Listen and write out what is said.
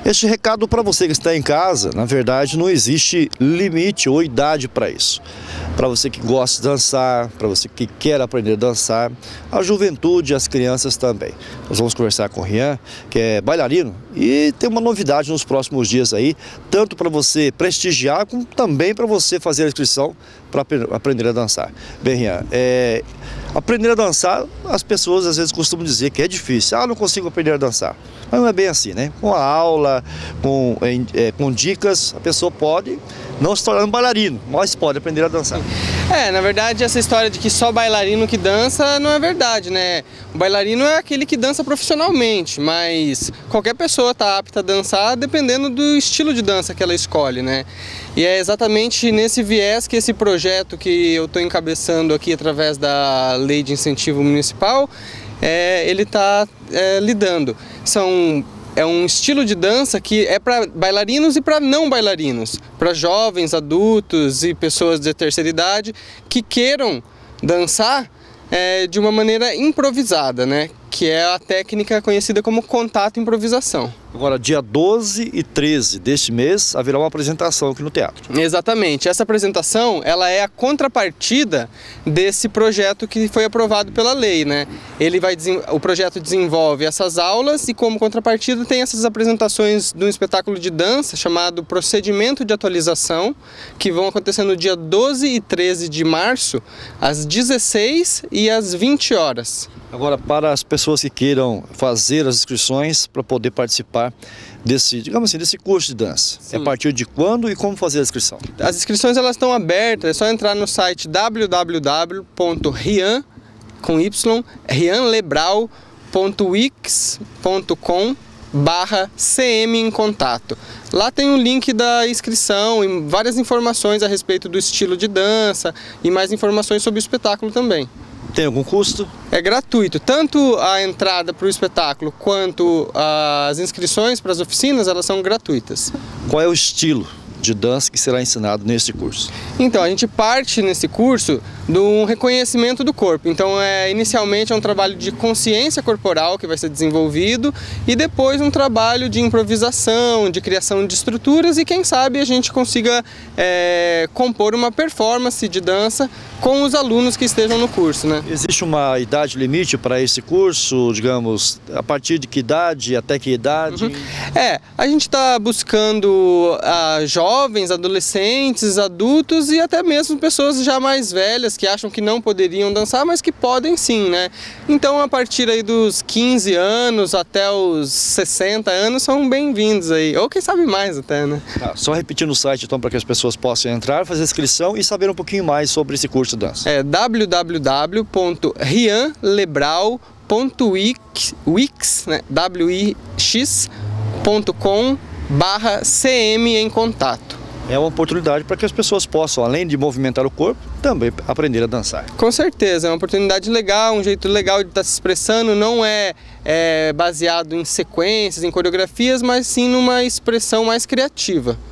Este recado para você que está em casa, na verdade não existe limite ou idade para isso. Para você que gosta de dançar, para você que quer aprender a dançar, a juventude e as crianças também. Nós vamos conversar com o Rian, que é bailarino, e tem uma novidade nos próximos dias aí, tanto para você prestigiar, como também para você fazer a inscrição para aprender a dançar. Bem, Rian, aprender a dançar, as pessoas às vezes costumam dizer que é difícil. Não consigo aprender a dançar. Mas não é bem assim, né? Com a aula, com dicas, a pessoa pode não se tornar um bailarino, mas pode aprender a dançar. Na verdade, essa história de que só bailarino que dança não é verdade, né? O bailarino é aquele que dança profissionalmente, mas qualquer pessoa está apta a dançar dependendo do estilo de dança que ela escolhe, né? E é exatamente nesse viés que esse projeto que eu estou encabeçando aqui através da Lei de Incentivo Municipal, ele está lidando. É um estilo de dança que é para bailarinos e para não bailarinos, para jovens, adultos e pessoas de terceira idade que queiram dançar de uma maneira improvisada, né? Que é a técnica conhecida como contato improvisação. Agora, dia 12 e 13 deste mês, haverá uma apresentação aqui no teatro. Exatamente. Essa apresentação, ela é a contrapartida desse projeto que foi aprovado pela lei, né? O projeto desenvolve essas aulas e, como contrapartida, tem essas apresentações de um espetáculo de dança chamado Procedimento de Atualização, que vão acontecer no dia 12 e 13 de março, às 16 e às 20 horas. Agora, para as pessoas que queiram fazer as inscrições para poder participar desse, digamos assim, desse curso de dança, Sim. É a partir de quando e como fazer a inscrição? As inscrições elas estão abertas, é só entrar no site www.rianlebrau.wix.com/cm em contato. Lá tem um link da inscrição e várias informações a respeito do estilo de dança e mais informações sobre o espetáculo também. Tem algum custo? É gratuito, tanto a entrada para o espetáculo quanto as inscrições para as oficinas, elas são gratuitas. Qual é o estilo de dança que será ensinado nesse curso? Então, a gente parte nesse curso de um reconhecimento do corpo. Então, inicialmente é um trabalho de consciência corporal que vai ser desenvolvido e depois um trabalho de improvisação, de criação de estruturas e quem sabe a gente consiga compor uma performance de dança com os alunos que estejam no curso, né? Existe uma idade limite para esse curso, digamos, a partir de que idade, até que idade? A gente está buscando jovens, adolescentes, adultos e até mesmo pessoas já mais velhas que acham que não poderiam dançar, mas que podem sim, né? Então, a partir aí dos 15 anos até os 60 anos são bem-vindos aí, ou quem sabe mais até, né? Só repetindo o site então para que as pessoas possam entrar, fazer a inscrição e saber um pouquinho mais sobre esse curso de dança. É www.rianlebrau.wix, né? wix.com/cm em contato. É uma oportunidade para que as pessoas possam, além de movimentar o corpo, também aprender a dançar. Com certeza, é uma oportunidade legal, um jeito legal de estar se expressando, não é baseado em sequências, em coreografias, mas sim numa expressão mais criativa.